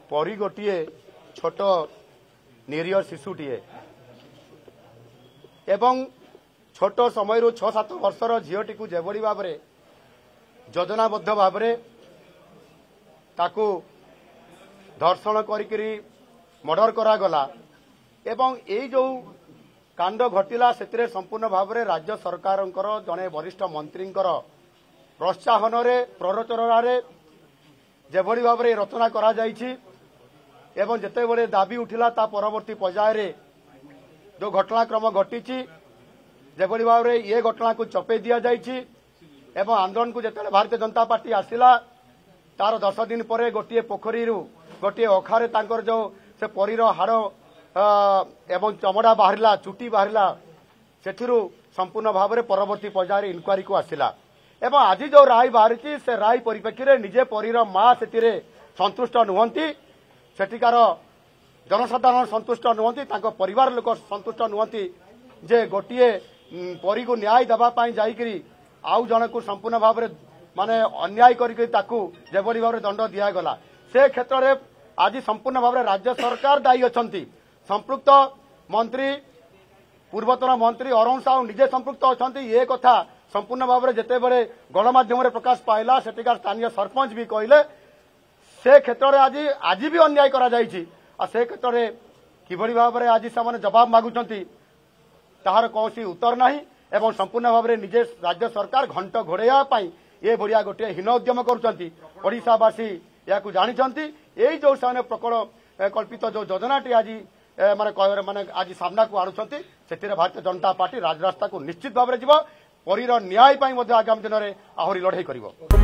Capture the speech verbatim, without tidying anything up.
परी गोटे छोट निरीह शिशुटीए एवं छोट समय छह सात वर्षर झीटी को जेभली भाव में योजनाबद्ध भाव में ताकू धर्षण करी मर्डर करागला एवं ये जो कांड घटिला से संपूर्ण भाव में राज्य सरकार जड़े वरिष्ठ मंत्री प्रोत्साहन प्ररोचन जेभली भाव में रचना करा जायछि एवं जेते बड़े दाबी उठिला ता परवर्ती पर्याय जो घटनाक्रम घटी जेभली भाव में ये घटना को चपे दि जायछि एवं आंदोलन को जिते भारतीय जनता पार्टी आसिला तार दस दिन पर गोटे पोखरी गोटे अखारे तांकर जो से परीर हाड़ एवं चमड़ा बाहरिला चुटी बाहरिला सेथिरु संपूर्ण भाव में परवर्ती पर्याय इनक्वारी को आसिला एवं आज जो राय बाहरी से राय परिप्रेक्षी में निजे परीर माँ से संतुष्ट नुहंती सेठिकार जनसाधारण संतुष्ट नुहंती तांको परिवार लोक संतुष्ट नुहंती जे गोटे परी को न्याय देवाई जाइकरी आउ जन को संपूर्ण भाव में माने अन्याय करके ताकू जेभली भाव में दंड दिगला से क्षेत्र में आज संपूर्ण भाव में राज्य सरकार दायी अछंती संपृक्त मंत्री पूर्वतन मंत्री अरुण साहू निजे संपृक्त अछंती ये कथा संपूर्ण भाव में जिते बड़े गणमाध्यम प्रकाश पाइला सेठिकार स्थानीय सरपंच भी कहले से क्षेत्र में आज आज भी अन्याय करा जायछि आ से क्षेत्र में किभली भाव में आज से जवाब मागुचंती ताहार कौन उत्तर नहीं एवं संपूर्ण भाव में निजे राज्य सरकार घंट घोड़ाई ये भाया गोटे हीन उद्यम करुशावासी या जानी यही जो से प्रकल कल्पित जो योजनाटी आज माने माने आज सामना को आणुंट से भारतीय जनता पार्टी राजरास्ता को निश्चित भाव में जीव परीर न्याय आगामी दिन में आहरी लड़ाई कर।